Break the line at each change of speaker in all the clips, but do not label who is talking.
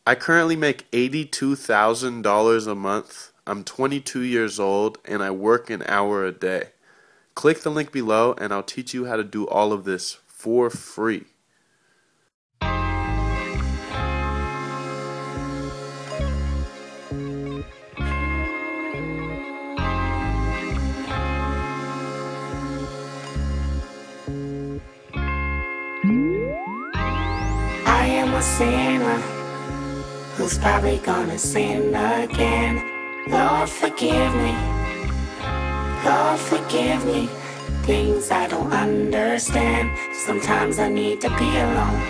I currently make $82,000 a month. I'm 22 years old and I work an hour a day. Click the link below and I'll teach you how to do all of this for free.
I am a sinner who's probably gonna sin again. Lord, forgive me. Lord, forgive me. Things I don't understand. Sometimes I need to be alone.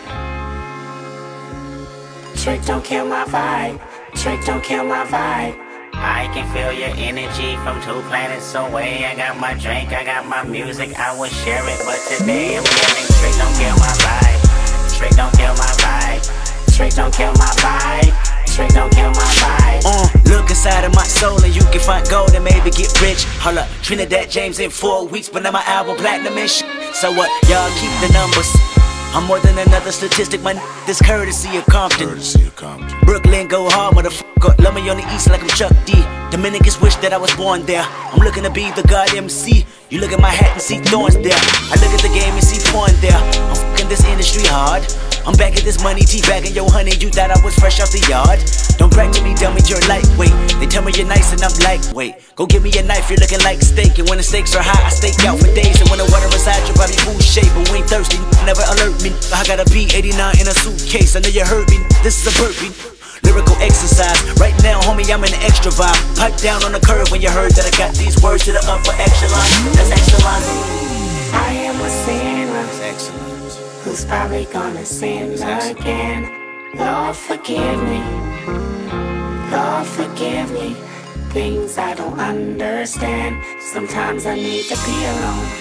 Trick, don't kill my vibe. Trick, don't kill my vibe.
I can feel your energy from 2 planets away. I got my drink, I got my music, I would share it, but today I'm yelling, Trick, don't kill my vibe. Trick, don't kill my vibe. Trick, don't kill my vibe. Trick, don't kill my vibe.
Look inside of my soul and you can find gold and maybe get rich. Hold up, Trinidad James in 4 weeks, but now my album platinum and shit. So what, y'all keep the numbers. I'm more than another statistic, my this courtesy of Compton. Brooklyn go hard, motherfucker. Love me on the east like I'm Chuck D. Dominicans wish that I was born there. I'm looking to be the God MC. You look at my hat and see thorns there. I look at the game and see porn there. I'm fucking this industry hard. I'm back at this money, teabagging yo honey. You thought I was fresh off the yard. Don't brag to me, dummy, you're lightweight. They tell me you're nice and I'm lightweight. Go give me a knife, you're looking like steak. And when the stakes are high, I stake out for days. And when the water is hot, you'll probably food shape. But we ain't thirsty, never alert me. I got a P89 in a suitcase. I know you heard me, this is a burpee. Lyrical exercise, right now homie I'm in the extra vibe. Pipe down on the curve when you heard that I got these words to the upper echelon. That's excellent.
I am a sinner.
That's excellent.
Who's probably gonna sin again. Lord, forgive me. Lord, forgive me. Things I don't understand. Sometimes I need to be alone.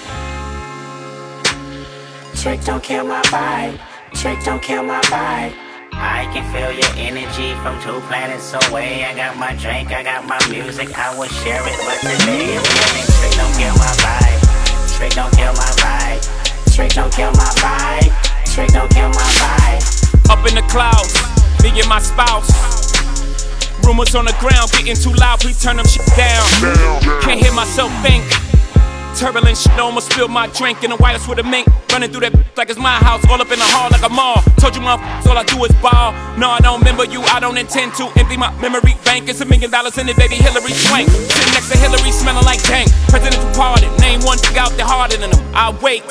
Trick, don't kill my vibe. Trick, don't kill my vibe.
I can feel your energy from 2 planets away. I got my drink, I got my music, I would share it, but today I'm yelling, Trick, don't kill my vibe. Trick, don't kill my vibe.
Trick, don't kill my vibe. Trick, don't kill my vibe.
Up in the clouds, me and my spouse. Rumors on the ground getting too loud, please turn them shit down. Can't hear myself think. Turbulent shit, almost spilled my drink in the wireless with a mink. Running through that like it's my house, all up in the hall like a mall. Told you motherfuckers, all I do is ball. No, I don't remember you, I don't intend to empty my memory bank. It's $1 million in it, baby Hillary Swank. Sitting next to Hillary, smelling like dank. Presidential pardon, name one thing out there harder than them. I wait.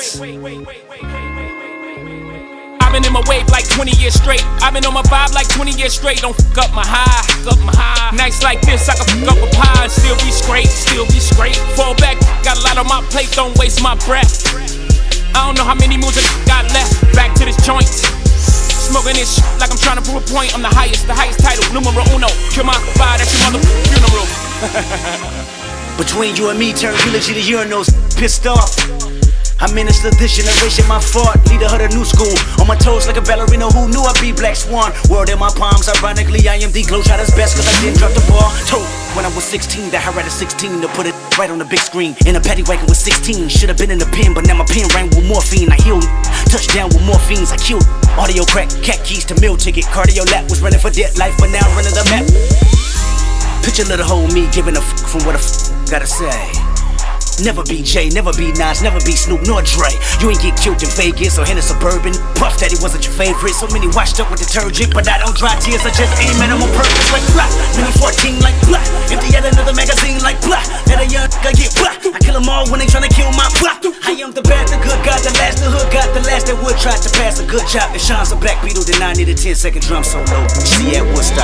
I've been in my wave like 20 years straight. I've been on my vibe like 20 years straight. Don't fuck up my high, fuck up my high. Nights like this, I can fuck up a pie and still be straight, still be straight. Fall back, got a lot on my plate, don't waste my breath. I don't know how many moves I got left. Back to this joint, smoking this shit like I'm trying to prove a point. I'm the highest title, numero uno. Kill my vibe, that's your mother funeral.
Between you and me, turn eulogy to urinals. Pissed off. I minister this generation, my fault. Leader of the new school. On my toes like a ballerina, who knew I'd be Black Swan. World in my palms, ironically, I am the Globetrotter's best, cause I didn't drop the ball. Told when I was 16 that I read at 16 to put it right on the big screen. In a paddy wagon with 16, should've been in the pen, but now my pen rang with morphine. I healed, touchdown with morphines, I killed. Audio crack, cat keys to meal ticket. Cardio lap was running for dead life, but now I'm running the map. Picture little old me giving a f from what a f gotta say. Never be Jay, never be Nas, never be Snoop nor Dre. You ain't get killed in Vegas or in a Suburban. Puff Daddy wasn't your favorite, so many washed up with detergent. But I don't dry tears, I just aim at them on purpose like blah. Mini 14 like blah. Empty out another magazine like blah. Let a young nigga get blah. I kill them all when they tryna kill my blah. I am the bad, the good, got the last, the hood got the last that would try to pass a good job. If Sean's a Black Beetle, then I need a 10-second drum solo. See at Woodstock.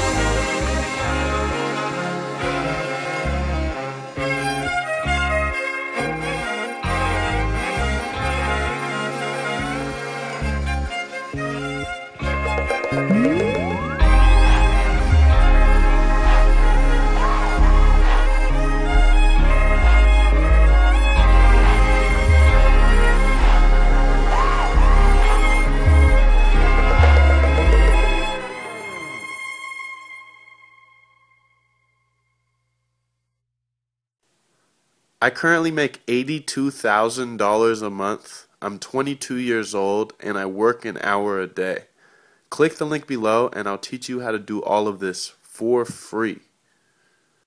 I currently make $82,000 a month. I'm 22 years old and I work an hour a day. Click the link below and I'll teach you how to do all of this for free.